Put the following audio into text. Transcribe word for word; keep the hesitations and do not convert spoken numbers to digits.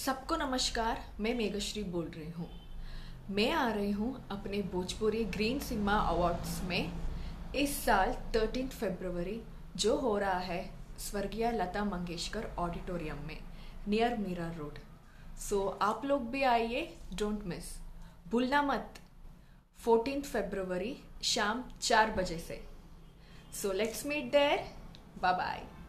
सबको नमस्कार। मैं मेघश्री बोल रही हूँ। मैं आ रही हूँ अपने भोजपुरी ग्रीन सिनेमा अवार्ड्स में इस साल तेरह फरवरी जो हो रहा है स्वर्गीय लता मंगेशकर ऑडिटोरियम में नियर मीरा रोड। सो आप लोग भी आइए, डोंट मिस, भूलना मत। चौदह फरवरी शाम चार बजे से। So let's meet there. Bye bye.